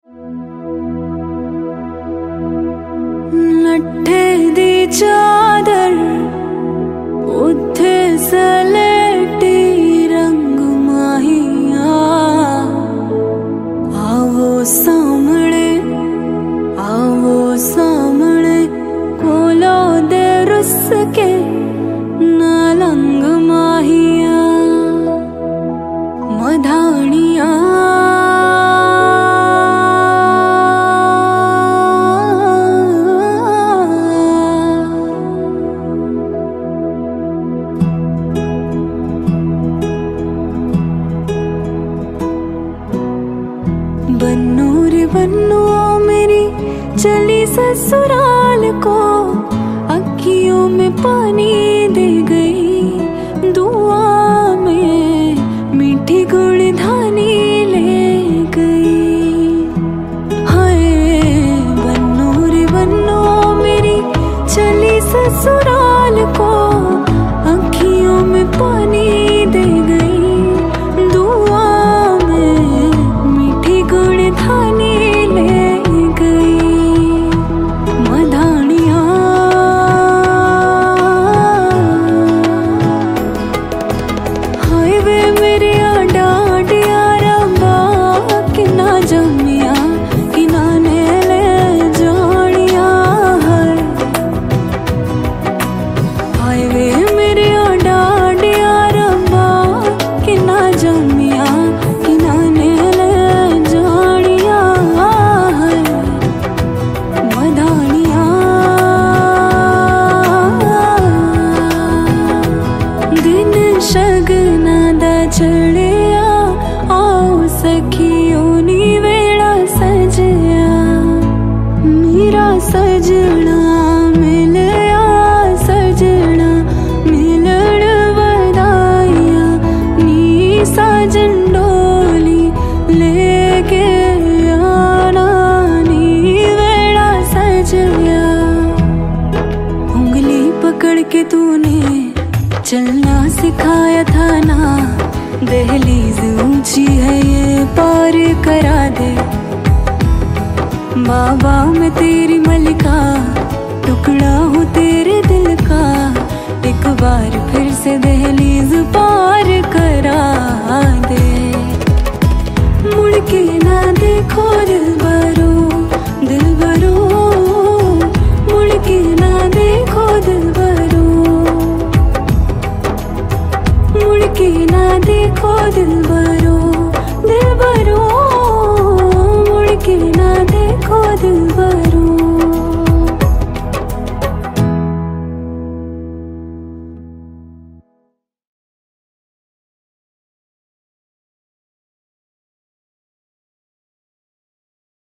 नट्ठे दी चादर उत्थे सलेटी रंग माहिया, आवो सामने कोलो दे रुस के नालंग माहिया मधानिया। बन्नू रे बन्नू मेरी चली ससुराल को, अखियों में पानी दे गई, दुआ में मीठी गुड़धानी ले गई। हाय बन्नू रे बन्नू मेरी चली ससुराल को, अखियों में पानी दे गई, दुआ में मीठी गुड़धानी ले गई मधानिया। हाय वे मेरे डाडिया रंबा कि ना जमिया कि ना ने ले जानिया। हाय वे मेरे डाडिया रंबा कि ना जमिया कि ना ने ले जानिया मधानिया। दिन शगना दा चढ़िया, आओ सखियों नी वेड़ा सजया, मेरा सजना मिलया, सजना मिलण वदाइया, नी साजन डोली लेके आना, नी वेड़ा सजया। उंगली पकड़ के तूने चलना सिखाया था ना, दहलीज ऊंची है ये पार करा दे। बाबा मैं तेरी मलिका, टुकड़ा हूँ तेरे दिल का, एक बार फिर से दहलीज पार करा दे। मुड़ के ना देखो दिलबरो, दिलबरो, मुड़ के ना देखो दिलबरो, मुड़ के ना देखो दिलबरो, दिलबरो।